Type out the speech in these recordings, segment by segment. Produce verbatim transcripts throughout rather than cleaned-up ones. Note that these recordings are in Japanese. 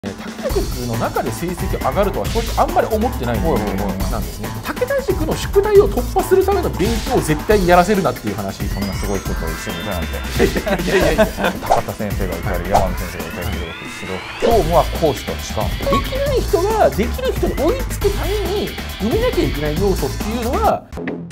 武田塾の中で成績上がるとは正直あんまり思ってないんですね。武田塾の宿題を突破するための勉強を絶対にやらせるなっていう話。 そんなすごいことを一緒にいたなんて。いやいやいや高田先生がいたり山野先生がいたりするわけですけど、今日は講師とは違う。 できない人ができる人に追いつくために埋めなきゃいけない要素っていうのは。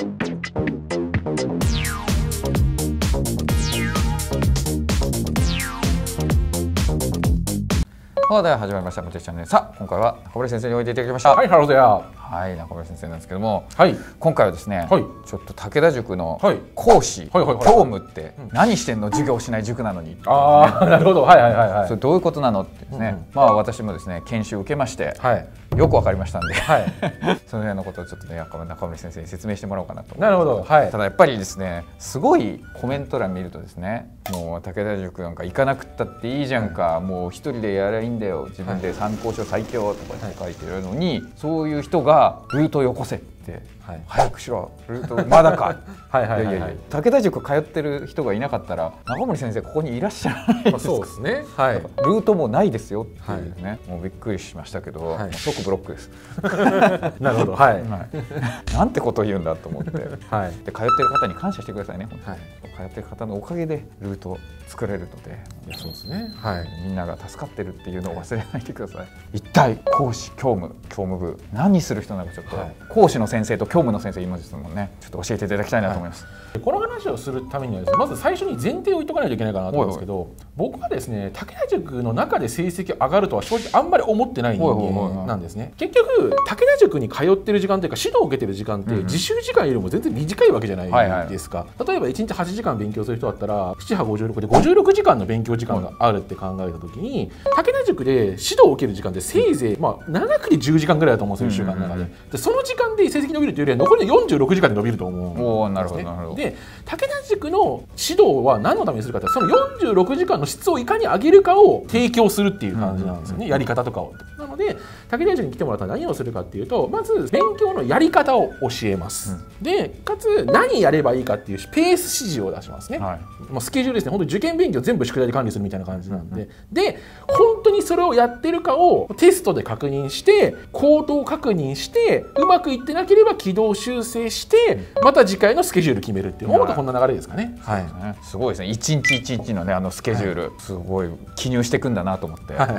さあでは始まりましたこちらチャンネル。さあ今回は中森先生においていただきました。 はい、ハローでや。 はい、中森先生なんですけども、 はい、 今回はですね、はい、ちょっと武田塾の講師、教務って何してんの、授業しない塾なのに、ね、 ああなるほど、はいはいはいはい。 それどういうことなのってですね、うんうん、まあ私もですね研修受けまして、はい、よくわかりましたんで、はい、その辺のことをちょっとね中森先生に説明してもらおうかなと思います。 なるほど、はい。 ただやっぱりですね、すごいコメント欄見るとですね、もう武田塾なんか行かなくったっていいじゃんか、はい、もう一人でやればいいんだよ、自分で参考書最強とかって書いてるのに、はい、そういう人がルートよこせって、はい、早くしろ、ルートまだかはいはいはい、はい、いやいやいや武田塾通ってる人がいなかったら中森先生ここにいらっしゃらないですか。 そうですね、はい、 ルートもないですよっていうね、はい、もうびっくりしましたけど、はい、即ブロックですなるほど、はい、はい、 なんてことを言うんだと思って、はい、で通ってる方に感謝してくださいね、はい、通ってる方のおかげでルート作れるので、 いやそうですね、はい、 みんなが助かってるっていうのを忘れないでください。一体講師教務教務部何する人なのか、ちょっと、はい、講師の先生と教務の先生いますもんね、ちょっと教えていただきたいなと思います。 はい、この話をするためにはですね、まず最初に前提を言っとかないといけないかなと思うんですけど、僕はですね武田塾の中で成績上がるとは正直あんまり思ってない人間なんですね。結局武田塾に通ってる時間というか指導を受けてる時間って自習時間よりも全然短いわけじゃないですか。例えばいちにちはちじかん勉強する人だったらななはごじゅうろくでごじゅうろくじかんの勉強時間があるって考えた時に、武田塾で指導を受ける時間ってせいぜいまあ長くてじゅうじかんぐらいだと思うんですよ、いっしゅうかんの中で。でその時間で成績伸びるというよりは残りのよんじゅうろくじかんで伸びると思うんですね。 おー、なるほどなるほど。 で武田塾の指導は何のためにするかってそのよんじゅうろくじかんの質をいかに上げるかを提供するっていう感じなんですよね、やり方とかを。なので武田塾に来てもらったら何をするかっていうと、まず勉強のやり方を教えます、うん、でかつ何やればいいかっていうペース指示を出しますね、はい、まあスケジュールですね。本当に受験勉強全部宿題で管理するみたいな感じなんで、うん、で本当にそれをやってるかをテストで確認して行動確認してうまくいってなければ軌道修正してまた次回のスケジュール決めるっていう、もうこんな流れですかね。はい、 すごいですね。一日一日のねあのスケジュール、はい、すごい記入していくんだなと思って、はい、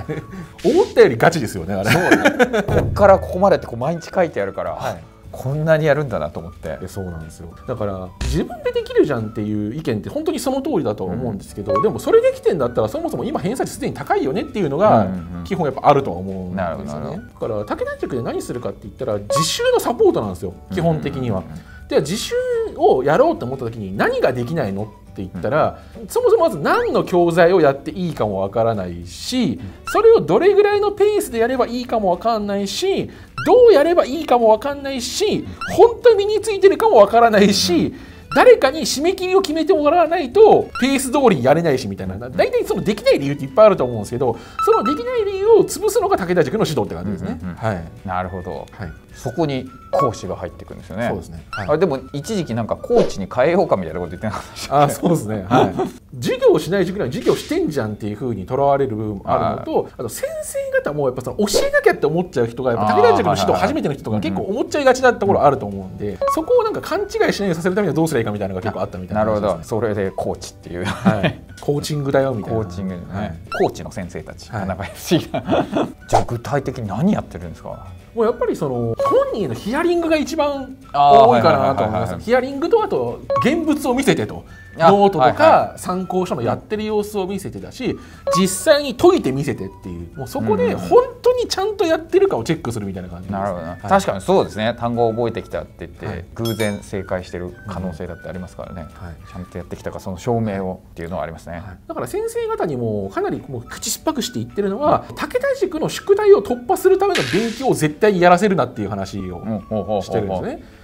思ったよりガチですよねあれ。 そうねこっからここまでってこう毎日書いてあるから、はい、こんなにやるんだなと思って。 そうなんですよ。だから自分でできるじゃんっていう意見って本当にその通りだと思うんですけど、うん、でもそれできてんだったらそもそも今偏差値すでに高いよねっていうのが基本やっぱあるとは思うんですよね。だから武田塾で何するかって言ったら自習のサポートなんですよ基本的には。で自習をやろうと思った時に何ができないのって言ったら、うん、そもそもまず何の教材をやっていいかもわからないし、それをどれぐらいのペースでやればいいかもわかんないし、どうやればいいかもわかんないし、本当に身についてるかもわからないし、誰かに締め切りを決めてもらわないとペース通りにやれないしみたいな、大体そのできない理由っていっぱいあると思うんですけど、そのできない理由を潰すのが武田塾の指導って感じですね。 なるほど、はい、そこに講師が入ってくるんですよね。 そうですね、はい、 あれでも一時期なんかコーチに変えようかみたいなこと言ってなかったでしたっけ。 あ、そうですね、はい、授業をしない塾には授業してんじゃんっていう風にとらわれる部分もあるのと、あと先生方もやっぱその教えなきゃって思っちゃう人がやっぱ武田塾の指導初めての人が結構思っちゃいがちなところあると思うんで、そこをなんか勘違いしないようにさせるためにはどうすればいいかみたいなのが結構あったみたいな、 ね、なるほど。それでコーチっていう、 はい、コーチングだよみたいな。 コーチング、はい、コーチの先生たち、はい、なんか不思議なじゃあ具体的に何やってるんですか。 もうやっぱりその本人へのヒアリングが一番多いかなと思います。ヒアリングとあと現物を見せてと、ノートとか参考書のやってる様子を見せてだし、実際に解いて見せてっていう、もうそこで本当にちゃんとやってるかをチェックするみたいな感じです。 なるほど、はい、確かにそうですね。単語を覚えてきたって言って、はい、偶然正解してる可能性だってありますからね、はい、ちゃんとやってきたかその証明をっていうのはありますね、はい、 だから先生方にもかなりもう口酸っぱくして言ってるのは、武田塾の宿題を突破するための勉強を絶対にやらせるなっていう話をしてるんですね。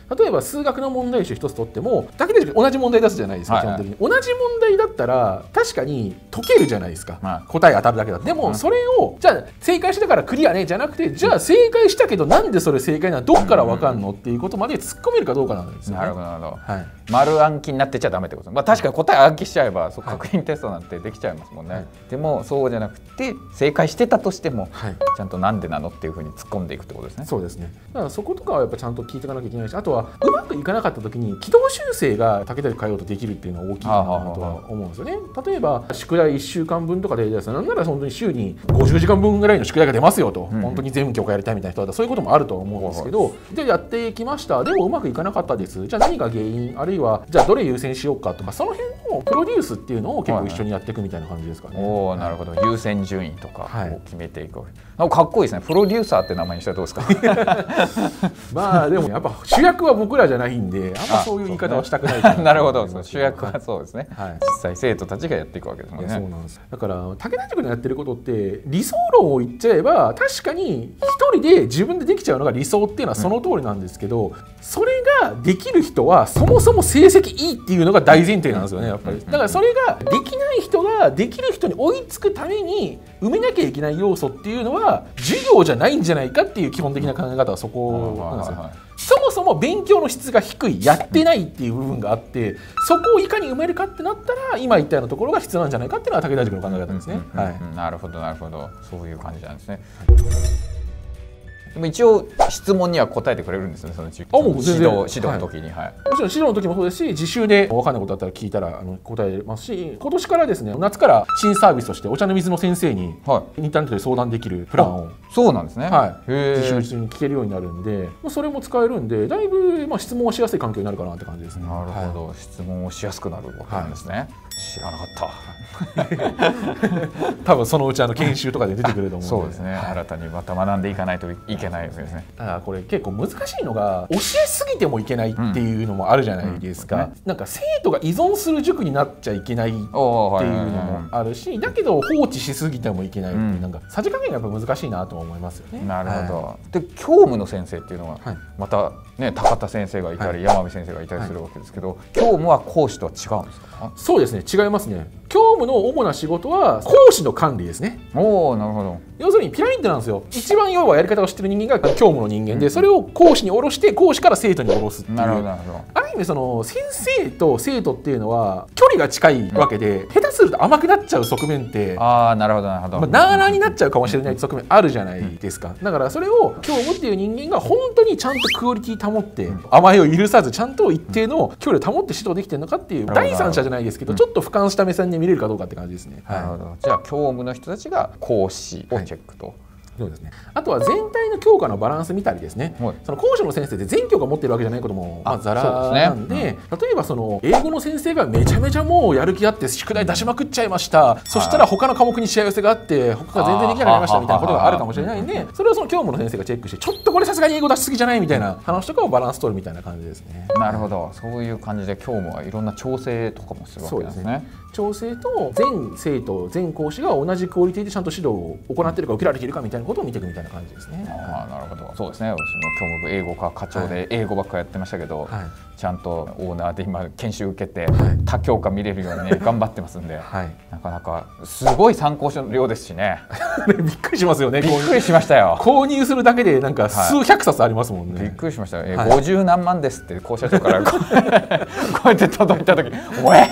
例えば数学の問題集一つ取っても武田塾同じ問題出すじゃないですか、基本的に。同じ問題だったら確かに解けるじゃないですか、はい、答え当たるだけだ。でもそれをじゃあ正解したからクリアねじゃなくて、じゃあ正解したけどなんでそれ正解なの、どっから分かんのっていうことまで突っ込めるかどうかなんですよね。 なるほどなるほど、はい、丸暗記になってちゃダメってこと。まあ確かに答え暗記しちゃえばそう確認テストなんてできちゃいますもんね、はい、でもそうじゃなくて正解してたとしても、はい、ちゃんとなんでなのっていうふうに突っ込んでいくってことですね。 そうですね。だからそことかはやっぱちゃんと聞いていかなきゃいけないし、あとはうまくいかなかった時に軌道修正が武田塾変えようとできるっていうのは大きいかなとは思うんですよね。例えば宿題いっしゅうかんぶんとかでなんなら本当に週にごじゅうじかんぶんぐらいの宿題が出ますよと、うん、本当に全教科やりたいみたいな人だったらそういうこともあると思うんですけど、でやってきました、でもうまくいかなかったです、じゃあ何が原因、あるいはじゃあどれ優先しようかとか、その辺のプロデュースっていうのを結構一緒にやっていくみたいな感じですかね。 おお、なるほど。優先順位とかを決めていく、はい、かっこいいですね。プロデューサーって名前にしたらどうですか。 まあでもやっぱ主役は僕らじゃないんで、あんまそういう言い方はしたくないかな。 なるほど、主役はそうですね、はい、実際生徒たちがやっていくわけですもんね。 そうなんです。だから武田塾のやってることって理想論を言っちゃえば確かに一人で自分でできちゃうのが理想っていうのはその通りなんですけど、うん、それができる人はそもそも成績いいっていうのが大前提なんですよね、やっぱり。だからそれができない人ができる人に追いつくために埋めなきゃいけない要素っていうのは授業じゃないんじゃないかっていう基本的な考え方はそこなんですよ。そもそも勉強の質が低い、やってないっていう部分があって、そこをいかに埋めるかってなったら今言ったようなところが必要なんじゃないかっていうのが武田塾の考え方ですね。 なるほどなるほど、そういう感じなんですね。でも一応質問には答えてくれるんですよね、その指導指導の時に、はい、 もちろん指導の時もそうですし、自習で分かんないことだったら聞いたらあの答えますし、今年からですね、夏から新サービスとしてお茶の水の先生にインターネットで相談できるプランを、 そうなんですね、 はい、自習中に聞けるようになるんで、それも使えるんで、だいぶまあ質問をしやすい環境になるかなって感じですね。 なるほど、はい、質問をしやすくなるわけなんですね、はい、知らなかった。 多分そのうちあの研修とかで出てくると思うので、 そうですね、はい、新たにまた学んでいかないといけないわけですね。 だからこれ結構難しいのが教えすぎてもいけないっていうのもあるじゃないですか、うんうんね、なんか生徒が依存する塾になっちゃいけないっていうのもあるし、だけど放置しすぎてもいけないっていう、うん、なんかさじ加減がやっぱ難しいなと思いますよね。 なるほど、はい、で教務の先生っていうのはまたね、高田先生がいたり、はい、山見先生がいたりするわけですけど、はい、教務は講師とは違うんですか？ そうですね、違いますね。教務の主な仕事は講師の管理ですね。 おお、なるほど。 要するにピラミッドなんですよ。一番要はやり方を知ってる人間が教務の人間で、それを講師に下ろして講師から生徒に下ろすっていう。なるほどなるほど。ある意味その先生と生徒っていうのは距離が近いわけで、うん、下手すると甘くなっちゃう側面って、 ああ、なるほどなるほど、 まあ、なあなあになっちゃうかもしれない側面あるじゃないですか。だからそれを教務っていう人間が本当にちゃんとクオリティ保って、うん、甘えを許さずちゃんと一定の距離を保って指導できてるのかっていう、第三者じゃないですけど、ちょっと俯瞰した目線で見れるかどうかって感じですね。 なるほど。じゃあ教務の人たちが講師をチェックと、はい、 そうですね。あとは全体の教科のバランス見たりですね、はい、その講師の先生って全教科持ってるわけじゃないこともまあざらなんで、ね、うん、例えばその英語の先生がめちゃめちゃもうやる気あって宿題出しまくっちゃいました、うん、そしたら他の科目にしわ寄せがあって他が全然できなくなりましたみたいなことがあるかもしれないんで、それをその教務の先生がチェックして、ちょっとこれさすがに英語出しすぎじゃないみたいな話とかをバランス取るみたいな感じですね。 なるほど、そういう感じで教務はいろんな調整とかもするわけですね。そうですね、 調整と全生徒全講師が同じクオリティでちゃんと指導を行っているか受けられているかみたいなことを見ていくみたいな感じですね。 ああ、なるほど。そうですね。私も教務部英語科課長で英語ばっかやってましたけど、はい、ちゃんとオーナーで今研修受けて、はい、他教科見れるようにね頑張ってますんで、はい、なかなかすごい参考書の量ですしね。 びっくりしますよね。 びっくりしましたよ。 購入するだけでなんか数百冊ありますもんね。 はい、びっくりしましたよ。え、はい、ごじゅうなんまんですって校舎長からこうやって届いた時、おえ。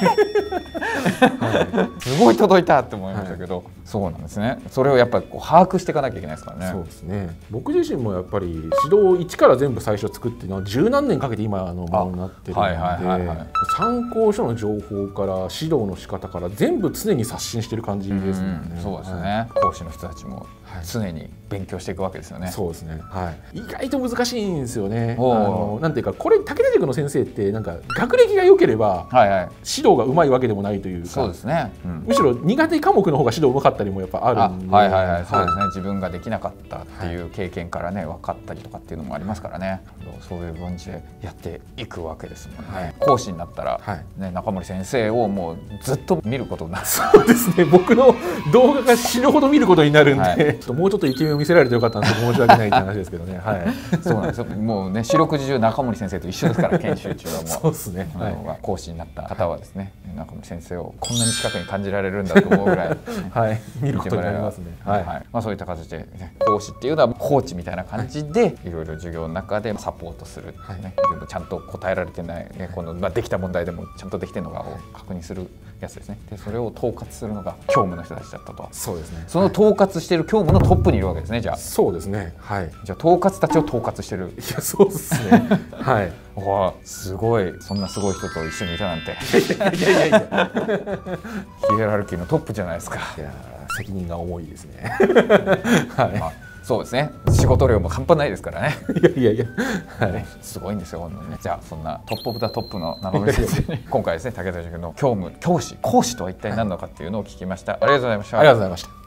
すごい届いたって思いましたけど、はい、そうなんですね。それをやっぱりこう把握していかなきゃいけないですからね。 そうですね。僕自身もやっぱり指導を一から全部最初作っての十何年かけて今のものになってるので、参考書の情報から指導の仕方から全部常に刷新してる感じですもんね。 そうですね、はい、講師の人たちも常に勉強していくわけですよね。 そうですね、はい、意外と難しいんですよね。あのなんていうか、これ武田塾の先生ってなんか学歴が良ければ、はいはい、指導がうまいわけでもないというか、 そうですね、うむしろ苦手科目の方が指導うまかったりもやっぱあるんで、 はいはいはい、そうですね、自分ができなかったっていう経験からね分かったりとかっていうのもありますからね、そういう感じでやっていくわけですもんね、はい、講師になったら、はいね、中森先生をもうずっと見ることになる。 そうですね、僕の動画が死ぬほど見ることになるんで、はい、もうちょっとイケメンを見せられてよかったんですけど申し訳ないって話ですけどね、はい、 そうなんですよ、もうね四六時中中森先生と一緒ですから研修中はもうそうですね、はい、 講師になった方はですね、中森先生をこんなに近くに感じられるんだと思うぐらい、 はい、見ることになりますね。 はいはい、まあ、そういった形で、ね、講師っていうのはコーチみたいな感じで、はい、いろいろ授業の中でサポートする、はいね、ちゃんと答えられてない、ね、このまあ、できた問題でもちゃんとできてるのかを確認するやつですね。でそれを統括するのが教務の人たちだったと。 そうですね。 その統括している教務のトップにいるわけですね。じゃあそうですね。はい。 じゃあ統括たちを統括してる。 いやそうですね。はい。 わあすごい、そんなすごい人と一緒にいたなんて。 いやいやいやいや。 ヒエラルキーのトップじゃないですか。 いや責任が重いですね。 はい。まあそうですね、仕事量も半端ないですからね。 いやいやいや、はい、 すごいんですよ、本当にね。じゃあそんなトップオブザトップの中森先生に今回ですね、武田塾の教務教師講師とは一体何なのかっていうのを聞きました。ありがとうございました。 ありがとうございました。